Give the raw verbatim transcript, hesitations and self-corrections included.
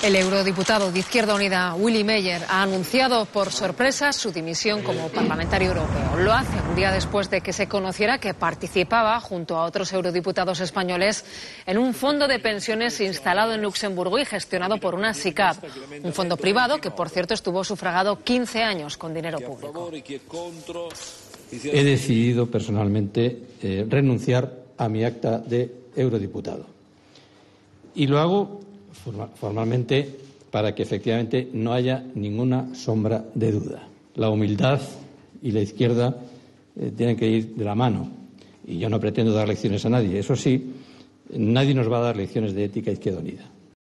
El eurodiputado de Izquierda Unida, Willy Meyer, ha anunciado por sorpresa su dimisión como parlamentario europeo. Lo hace un día después de que se conociera que participaba, junto a otros eurodiputados españoles, en un fondo de pensiones instalado en Luxemburgo y gestionado por una SICAV, un fondo privado que, por cierto, estuvo sufragado quince años con dinero público. He decidido personalmente eh, renunciar a mi acta de eurodiputado. Y lo hago formalmente para que efectivamente no haya ninguna sombra de duda. La humildad y la izquierda eh, tienen que ir de la mano y yo no pretendo dar lecciones a nadie. Eso sí, nadie nos va a dar lecciones de ética a Izquierda Unida.